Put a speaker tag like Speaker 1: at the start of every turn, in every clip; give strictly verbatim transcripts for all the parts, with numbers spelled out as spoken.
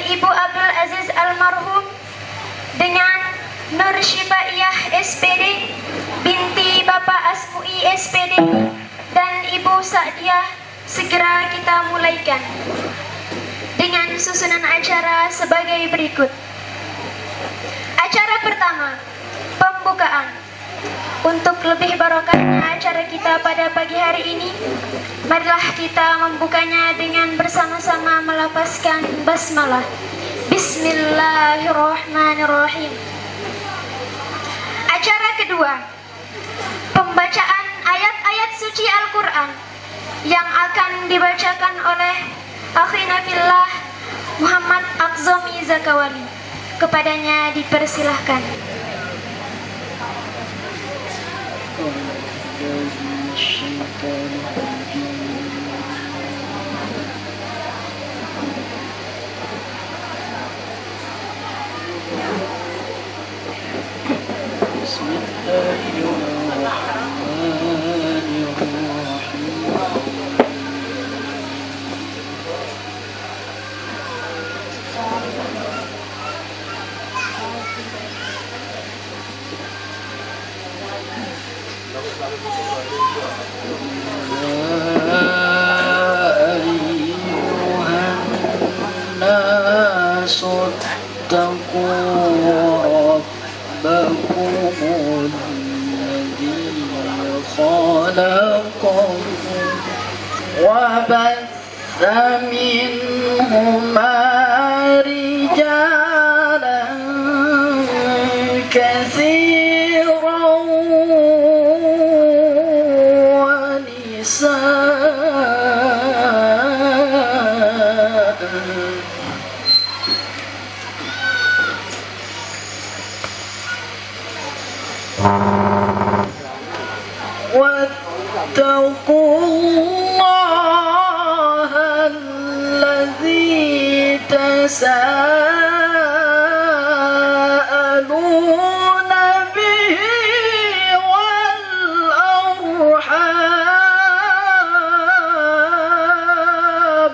Speaker 1: Ibu Abdul Aziz almarhum dengan Nur Syifaiyah S P D binti Bapak Asmui S P D dan Ibu Sa'diah segera kita mulaikan dengan susunan acara sebagai berikut. Acara pertama, pembukaan. Untuk lebih barokahnya acara kita pada pagi hari ini, marilah kita membukanya dengan bersama-sama melafazkan basmalah. Bismillahirrahmanirrahim. Acara kedua, pembacaan ayat-ayat suci Al-Quran yang akan dibacakan oleh Akhina Fillah Muhammad Akzomi Zakawali. Kepadanya dipersilahkan.
Speaker 2: وبث منهما رجالا كثيرا ونساء واتقوا الله الذي تساءلون به والأرحام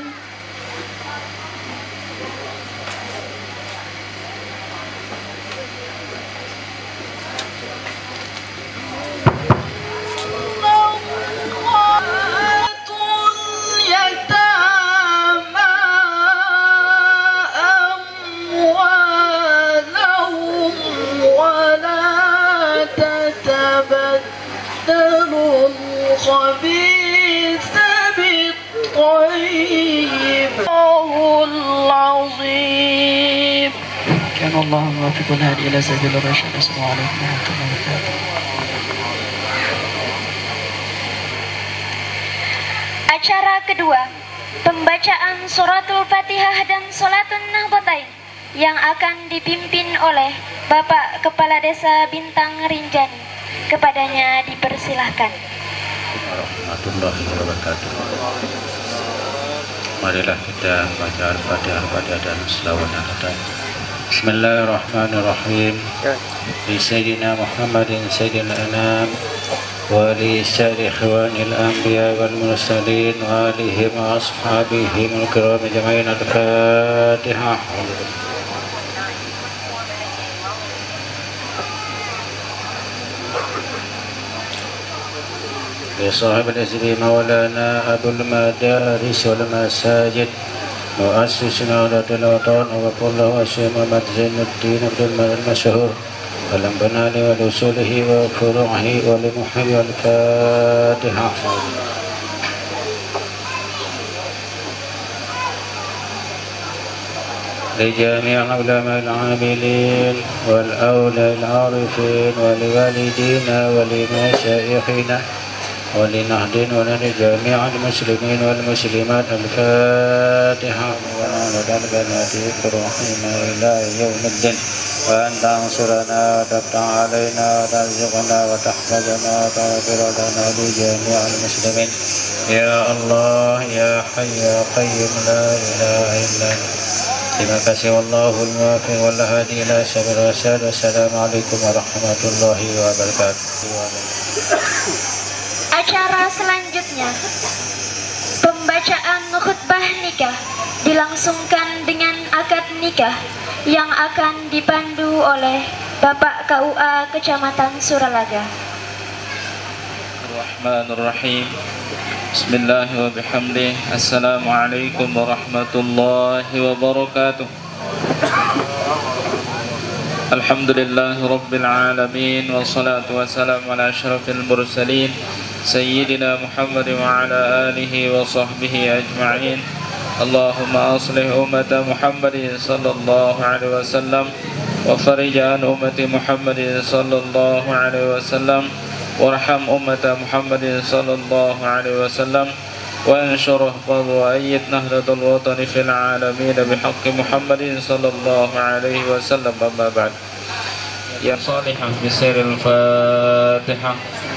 Speaker 2: الخبيث بالطيب الله العظيم. كان الله موافق الهادي إلى سبيل الرشاد. السلام عليكم ورحمة الله وبركاته.
Speaker 1: Acara kedua, pembacaan suratul Fatihah dan sholatun Nahdlatain yang akan dipimpin oleh Bapak Kepala Desa Bintang Rinjani. Kepadanya dipersilahkan.
Speaker 3: Warahmatullahi wabarakatuh. Marilah kita baca Al-Fatihah dan selawat Nahdlatain. Bismillahirrahmanirrahim. Li Sayyidina Muhammadin Sayyidil Anam wa li sa'ri ikhwanil anbiya wal mursalin wa alihim wa ashabihim al-kiram jama'in. Al-Fatihah. لصاحب العزم مولانا أبو المدارس والمساجد مؤسس نهضة الوطن وقل له الشيخ محمد زين الدين عبد المنعم المشهور ولمبنان ولأصوله وفروعه ولمحب الفاتحة. لجميع العلماء العاملين والأولياء العارفين ولوالدينا ولمشايخنا ولنهدين ولجميع المسلمين والمسلمات. الفاتحة. ونعود البنات بروحنا إلى يوم الدين وأن تنصرنا وتفتح علينا وترزقنا وتحفظنا وتغفر لنا لجميع المسلمين. يا الله يا حي يا قيوم لا إله إلا أنت. Terima kasih. Wallahul muwaffiq wal hadi ila sabil rasyad. Wassalamualaikum warahmatullahi wabarakatuh.
Speaker 1: Acara selanjutnya, pembacaan khutbah nikah dilangsungkan dengan akad nikah yang akan dipandu oleh Bapak K U A Kecamatan Suralaga.
Speaker 4: Bismillahirrahmanirrahim. Bismillahirrahmanirrahim. Assalamualaikum warahmatullahi wabarakatuh. Alhamdulillahi rabbil alamin, wassalatu wassalamu ala asyrafil mursalin Sayyidina Muhammad wa ala alihi wa sahbihi ajma'in. Allahumma aslih ummata Muhammadin sallallahu alaihi wasallam wa farij an ummati Muhammadin sallallahu alaihi wasallam warham ummata Muhammadin sallallahu alaihi wasallam وانشر احفظ وأيد نهضة الوطن في العالمين بحق محمد صلى الله عليه وسلم. أما بعد يا صالحة بسير الفاتحة.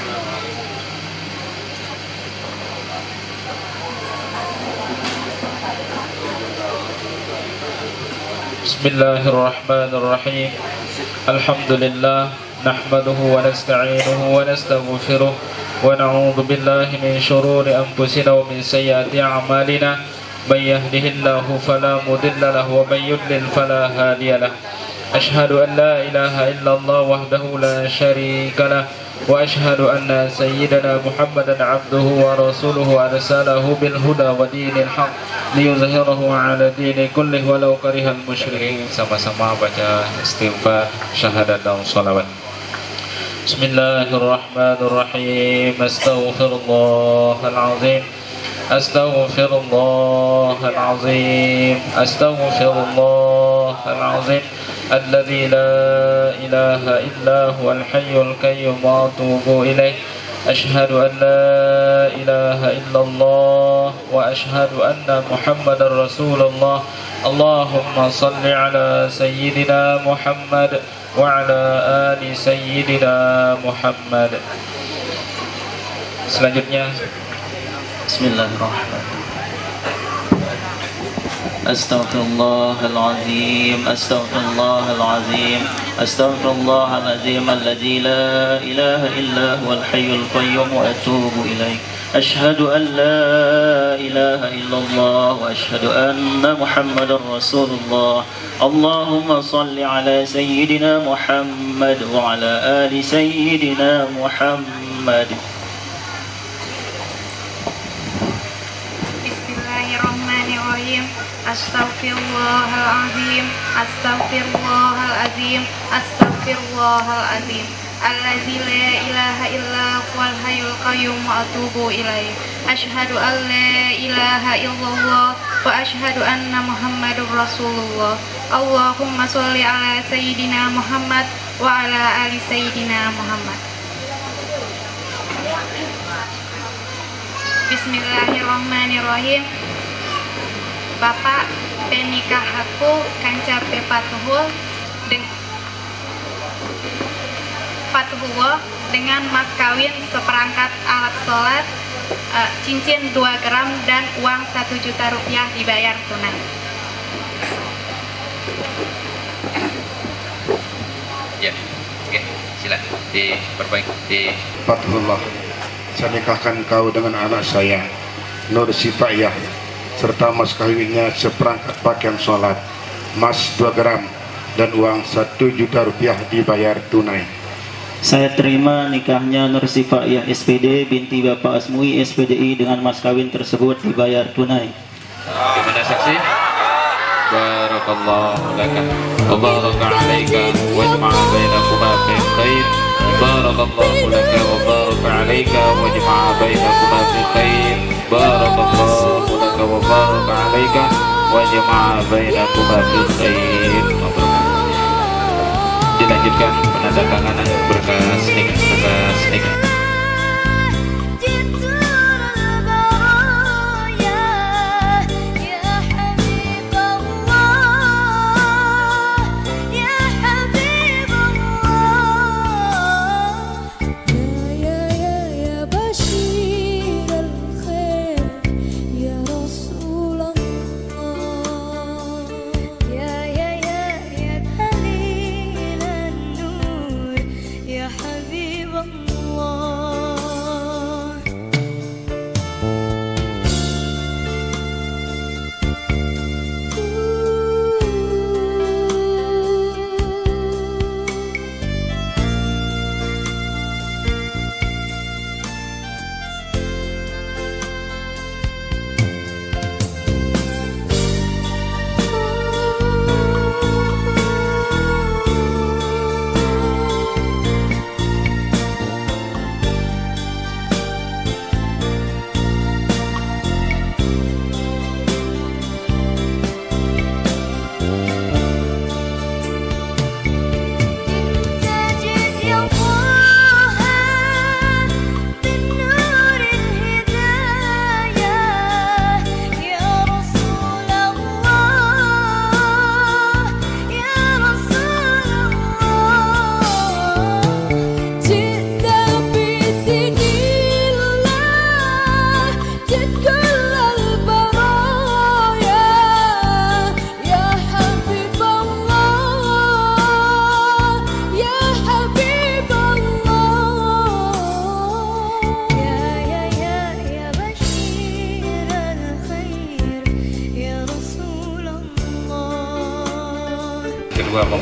Speaker 4: بسم الله الرحمن الرحيم. الحمد لله نحمده ونستعينه ونستغفره ونعوذ بالله من شرور أنفسنا ومن سيئات أعمالنا. من يهده الله فلا مضل له ومن يضلل فلا هادي له. أشهد أن لا إله إلا الله وحده لا شريك له وأشهد أن سيدنا محمدا عبده ورسوله أرسله بالهدى ودين الحق ليظهره على الدين كله ولو كره المشركين. Sama-sama baca istighfar, syahadat dan salawat. Bismillahirrahmanirrahim. Astaghfirullahalazim. Astaghfirullahalazim. Astaghfirullahalazim. Alladzi la ilaha illa huwal hayyul qayyum wa atubu ilaih. Ashhadu an la ilaha illallah wa ashhadu anna Muhammadar Rasulullah. Allahumma salli ala sayyidina Muhammad wa ala ali sayyidina Muhammad. Selanjutnya Bismillahirrahmanirrahim. Astaghfirullahalazim. Astaghfirullahalazim. Astaghfirullahalazim alladzi la ilaha illa huwal hayyul qayyum wa atubu ilaih. Ashhadu an la ilaha illallah wa ashhadu anna Muhammadar Rasulullah. Allahumma salli ala sayyidina Muhammad wa ala ali sayyidina Muhammad.
Speaker 5: Bismillahirrahmanirrahim. Astaghfirullahalazim. Astaghfirullahalazim. Astaghfirullahalazim. Allazi la ilaha illa huwal hayyul qayyum wa atubu ilaih. Asyhadu an la ilaha illallah wa asyhadu anna Muhammadur Rasulullah. Allahumma sholli ala sayyidina Muhammad wa ala ali sayyidina Muhammad. Bismillahirrahmanirrahim. Bapak penikah aku kanca pepatuhul dengan Fatuhullah dengan mas kawin seperangkat alat sholat, uh, cincin dua gram dan uang satu juta rupiah dibayar tunai.
Speaker 4: Ya, oke, silakan diperbaiki.
Speaker 6: Fatuhullah, saya nikahkan kau dengan anak saya Nur Sifaiyah serta mas kawinnya seperangkat pakaian sholat, emas dua gram dan uang satu juta rupiah dibayar tunai.
Speaker 7: Saya terima nikahnya Nur Sifaiyah S P D binti Bapak Asmui S P D I dengan mas kawin tersebut dibayar tunai.
Speaker 4: Gimana saksi? Barakallahu laka wa baraka alaika wa jama'a bainakuma fi khair. Barakallahu laka wa baraka alaika wa jama'a bainakuma fi khair. Barakallahu laka wa baraka alaika wa jama'a bainakuma fi khair. Dilanjutkan penandatanganan berkas nikah, berkas nikah.
Speaker 8: حبيب الله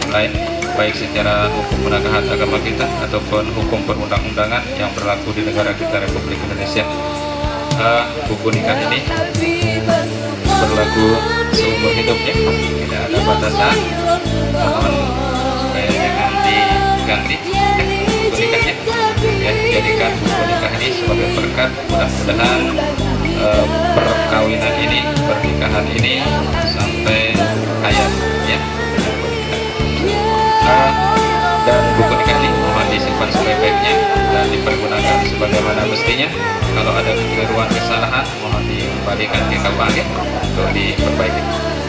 Speaker 4: lain, baik secara hukum pernikahan agama kita ataupun hukum perundang-undangan yang berlaku di negara kita Republik Indonesia. Uh, buku nikah ini berlaku seumur hidupnya, tidak ada batasan. Mohon supaya jangan diganti buku nikahnya, ya, jadikan buku nikah ini sebagai berkat. Mudah-mudahan uh, perkawinan ini, pernikahan ini sampai hayat, ya. Uh, dan buku nikah ini mohon disimpan sebaik-baiknya dan dipergunakan sebagaimana mestinya. Kalau ada kekeliruan, kesalahan, mohon dikembalikan ke K P A untuk diperbaiki.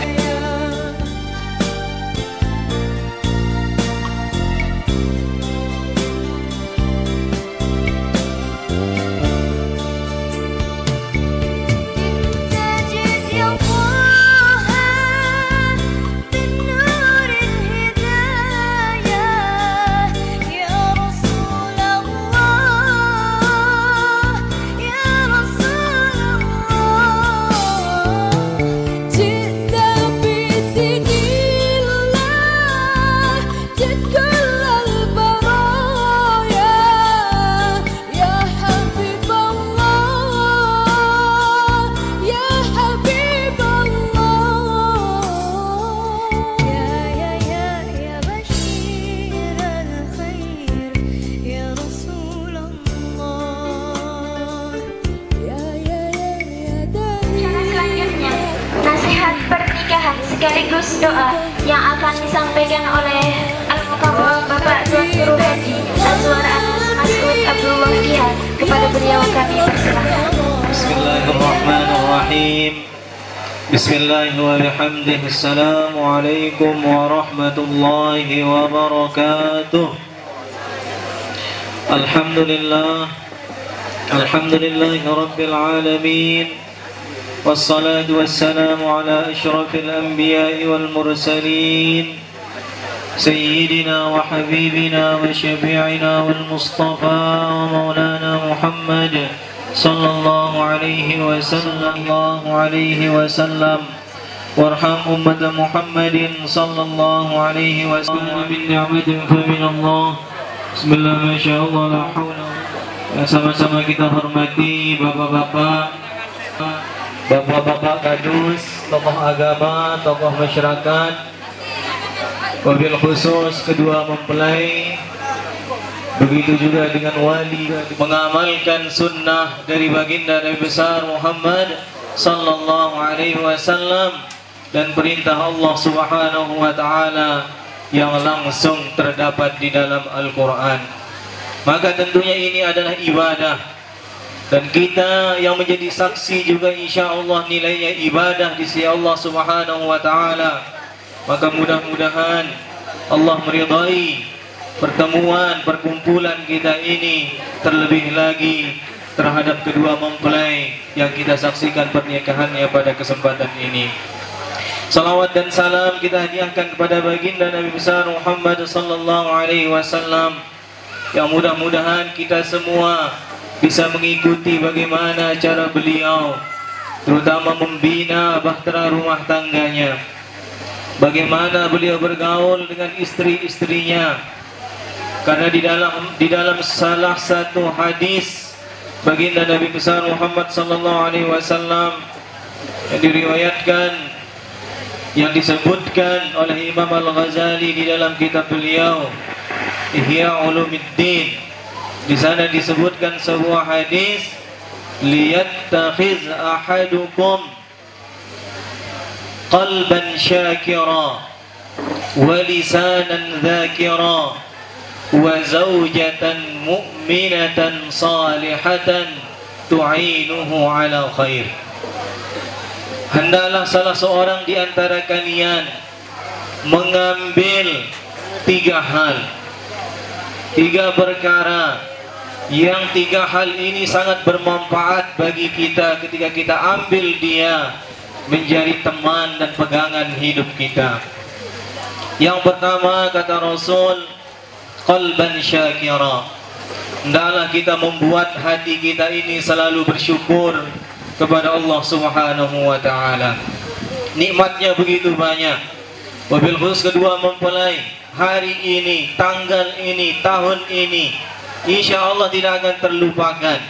Speaker 1: Sekaligus doa yang akan disampaikan oleh Al-Mukarram Bapak Tuan Guru Haji Azwar Anus Mas'ud Abdullah Kihan. Kepada beliau kami persilahkan.
Speaker 7: Bismillahirrahmanirrahim. Bismillahirrahmanirrahim. Assalamualaikum warahmatullahi wabarakatuh. Alhamdulillah, alhamdulillahi rabbil alamin. Wassalatu wassalamu ala ashrafil anbiya'i wal mursalin Sayyidina wa habibina wa syafi'ina wal mustafa wa maulana Muhammad sallallahu alaihi wa sallallahu alaihi wa sallam warham ummat Muhammadin sallallahu alaihi wa sallam min ni'matin fa min Allah. Bismillah, masyaallah, la hawla. Sama-sama kita hormati bapak-bapak, bapak-bapak kadus, tokoh agama, tokoh masyarakat, wabil khusus kedua mempelai, begitu juga dengan wali, mengamalkan sunnah dari baginda Nabi besar Muhammad sallallahu alaihi wasallam dan perintah Allah subhanahu wa ta'ala yang langsung terdapat di dalam Al-Quran. Maka tentunya ini adalah ibadah, dan kita yang menjadi saksi juga insya Allah nilainya ibadah di sisi Allah subhanahu wa ta'ala. Maka mudah-mudahan Allah meridai pertemuan, perkumpulan kita ini, terlebih lagi terhadap kedua mempelai yang kita saksikan pernikahannya pada kesempatan ini. Salawat dan salam kita hadiahkan kepada baginda Nabi besar Muhammad sallallahu alaihi wasallam, yang mudah-mudahan kita semua bisa mengikuti bagaimana cara beliau, terutama membina bahtera rumah tangganya, bagaimana beliau bergaul dengan istri-istrinya. Karena di dalam di dalam salah satu hadis baginda Nabi besar Muhammad sallallahu alaihi wasallam yang diriwayatkan, yang disebutkan oleh Imam Al-Ghazali di dalam kitab beliau Ihya Ulumuddin, di sana disebutkan sebuah hadis, liyattakhiz ahadukum qalban syakira wa lisanan dzakira wa zawjatan mu'minatan salihatan tu'inuhu ala khair. Hendaklah salah seorang di antara kalian mengambil tiga hal, tiga perkara, yang tiga hal ini sangat bermanfaat bagi kita ketika kita ambil dia menjadi teman dan pegangan hidup kita. Yang pertama kata Rasul, qalban syakira. Hendaklah kita membuat hati kita ini selalu bersyukur kepada Allah subhanahu wa ta'ala. Nikmatnya begitu banyak. Wabil khusus kedua mempelai, hari ini, tanggal ini, tahun ini, insya Allah tidak akan terlupakan.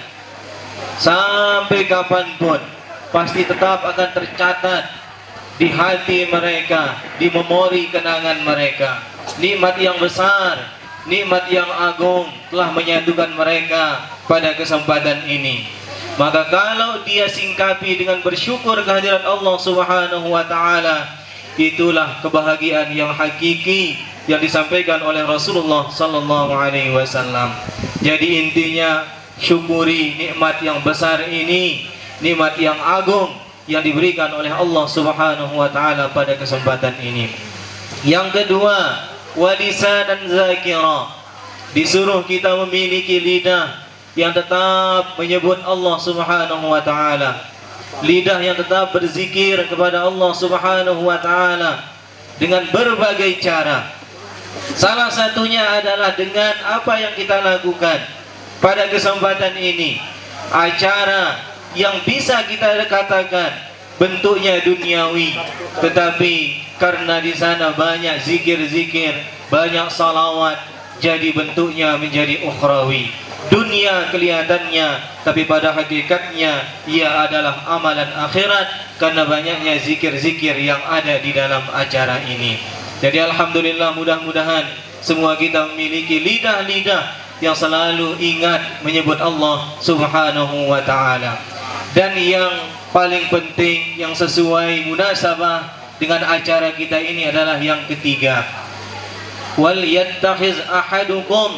Speaker 7: Sampai kapanpun pasti tetap akan tercatat di hati mereka, di memori kenangan mereka. Nikmat yang besar, nikmat yang agung telah menyatukan mereka pada kesempatan ini. Maka kalau dia singkapi dengan bersyukur kehadirat Allah Subhanahu wa taala, itulah kebahagiaan yang hakiki yang disampaikan oleh Rasulullah sallallahu alaihi wasallam. Jadi intinya, syukuri nikmat yang besar ini, nikmat yang agung yang diberikan oleh Allah Subhanahu wa taala pada kesempatan ini. Yang kedua, walisa dan zakira. Disuruh kita memiliki lidah yang tetap menyebut Allah Subhanahu wa taala. Lidah yang tetap berzikir kepada Allah Subhanahu wa taala dengan berbagai cara. Salah satunya adalah dengan apa yang kita lakukan pada kesempatan ini. Acara yang bisa kita katakan bentuknya duniawi, tetapi karena di sana banyak zikir-zikir, banyak salawat, jadi bentuknya menjadi ukhrawi. Dunia kelihatannya, tapi pada hakikatnya ia adalah amalan akhirat karena banyaknya zikir-zikir yang ada di dalam acara ini. Jadi alhamdulillah, mudah-mudahan semua kita memiliki lidah-lidah yang selalu ingat menyebut Allah Subhanahu wa taala. Dan yang paling penting, yang sesuai munasabah dengan acara kita ini adalah yang ketiga. Wal yattakhiz ahadukum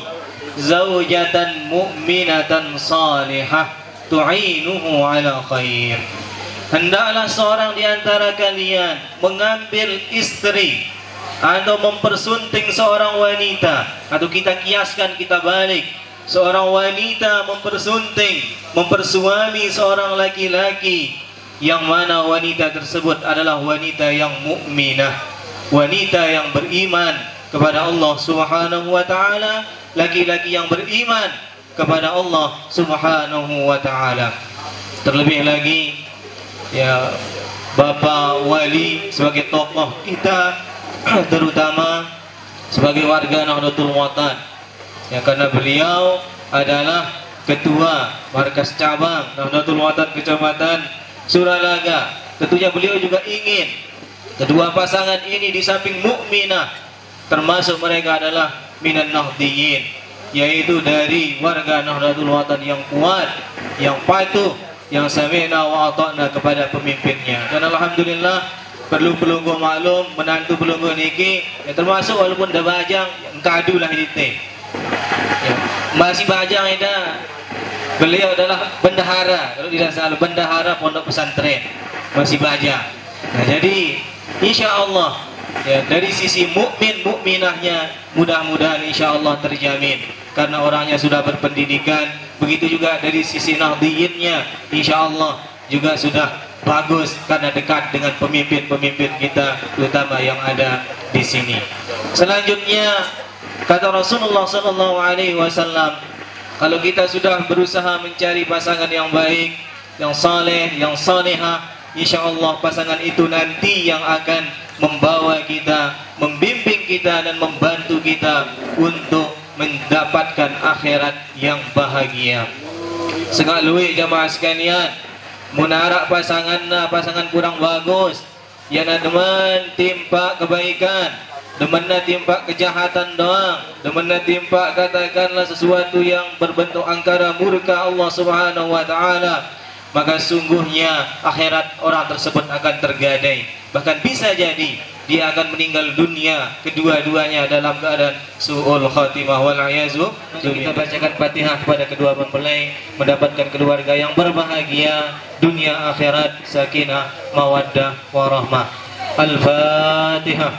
Speaker 7: zaujatan mu'minatan salihah tu'inuhu ala khair. Hendaklah seorang di antara kalian mengambil istri atau mempersunting seorang wanita, atau kita kiaskan, kita balik, seorang wanita mempersunting, mempersuami seorang laki-laki, yang mana wanita tersebut adalah wanita yang mukminah, wanita yang beriman kepada Allah Subhanahu wa taala, laki-laki yang beriman kepada Allah Subhanahu wa taala. Terlebih lagi ya, Bapak Wali sebagai tokoh kita, terutama sebagai warga Nahdlatul Watan, ya, karena beliau adalah ketua markas cabang Nahdlatul Watan Kecamatan Suralaga. Tentunya beliau juga ingin kedua pasangan ini di samping mukminah, termasuk mereka adalah minan nahdiyin, yaitu dari warga Nahdlatul Watan yang kuat, yang patuh, yang sami'na wa ata'na kepada pemimpinnya. Dan alhamdulillah, perlu pelunggu maklum, menantu pelunggu niki ya, termasuk walaupun dah bajang kadu lah ini ya, masih bajang ida. Beliau adalah bendahara, kalau tidak salah bendahara pondok pesantren, masih bajang. Nah, jadi insya Allah ya, dari sisi mukmin mukminahnya mudah-mudahan insya Allah terjamin karena orangnya sudah berpendidikan. Begitu juga dari sisi nahdiyinnya insya Allah juga sudah bagus karena dekat dengan pemimpin-pemimpin kita, terutama yang ada di sini. Selanjutnya kata Rasulullah sallallahu alaihi wasallam, kalau kita sudah berusaha mencari pasangan yang baik, yang saleh, yang salihah, insya Allah pasangan itu nanti yang akan membawa kita, membimbing kita dan membantu kita untuk mendapatkan akhirat yang bahagia. Sekalui jamaah sekalian, munarak pasangan na pasangan kurang bagus, ya na demen timpa kebaikan, demen na timpa kejahatan doang, demen na timpa katakanlah sesuatu yang berbentuk angkara murka Allah Subhanahu wa taala, maka sungguhnya akhirat orang tersebut akan tergadai. Bahkan bisa jadi dia akan meninggal dunia kedua-duanya dalam keadaan su'ul khatimah wal ayazu. Kita bacakan Fatihah kepada kedua mempelai, mendapatkan keluarga yang berbahagia dunia akhirat, sakinah, mawaddah, warahmah. Al-Fatihah.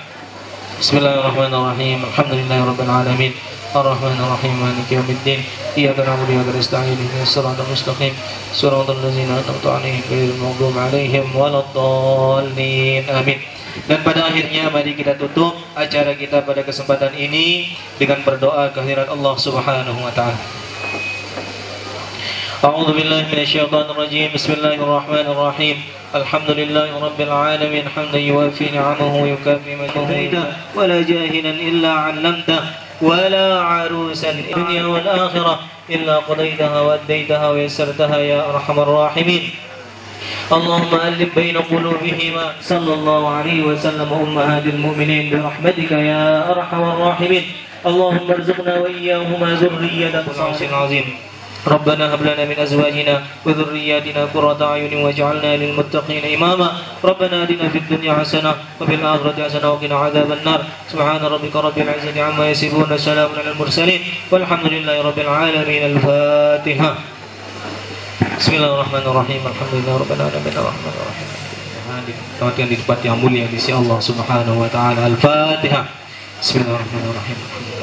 Speaker 7: Bismillahirrahmanirrahim. Alhamdulillahirabbil alamin. Ar-Rahmanir-Rahim. Maliki yaumiddin. Iyyaka na'budu wa iyyaka nasta'in. Ihdinas siratal mustaqim. Siratal ladzina an'amta 'alaihim ghairil maghdubi 'alaihim waladdallin. Amin. Dan pada akhirnya mari kita tutup acara kita pada kesempatan ini dengan berdoa kehadirat Allah Subhanahu wa taala. أعوذ بالله من الشيطان الرجيم. بسم الله الرحمن الرحيم. الحمد لله رب العالمين حمدا يوافي نعمه ويكافئ مزيده ولا جاهلا إلا علمته ولا عروسا الدنيا والآخرة إلا قضيتها وأديتها ويسرتها يا أرحم الراحمين. اللهم ألف بين قلوبهما صلى الله عليه وسلم أمهات المؤمنين برحمتك يا أرحم الراحمين. اللهم ارزقنا وإياهما ذرية عظيم. ربنا هب لنا من أزواجنا وذرياتنا قرة أعين واجعلنا للمتقين إماما. ربنا آتنا في الدنيا حسنة وفي الآخرة حسنة وقنا عذاب النار. سبحان ربك رب العزة عما يصفون وسلام على المرسلين والحمد لله رب العالمين. الفاتحة. بسم الله الرحمن الرحيم. الحمد لله رب العالمين الرحمن الرحيم. Dikatakan di tempat yang mulia di sisi Allah Subhanahu wa taala. Al-Fatihah. Bismillahirrahmanirrahim.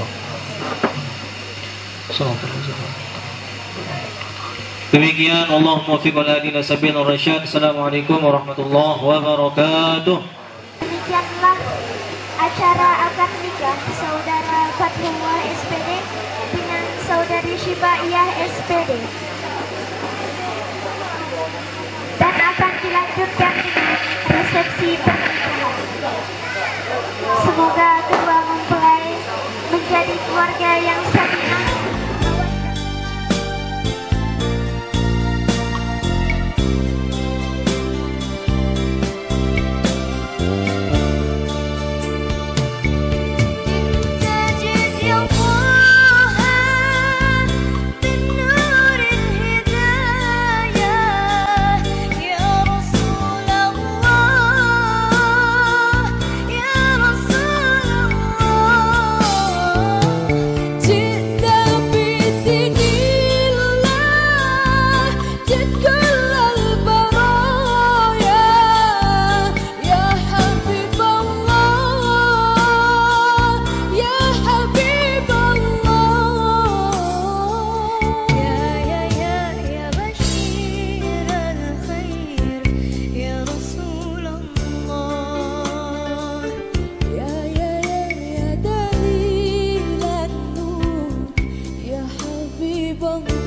Speaker 7: Demikian Allahumma fiqh al-hadina sabilur rasyad. Assalamualaikum warahmatullahi wabarakatuh.
Speaker 1: Demikianlah acara akad nikah saudara Fathullah S P D dengan saudari Syibaiyah S P D. Dan akan dilanjutkan dengan resepsi pernikahan. Semoga kedua mempelai menjadi keluarga yang sakinah.
Speaker 8: Bang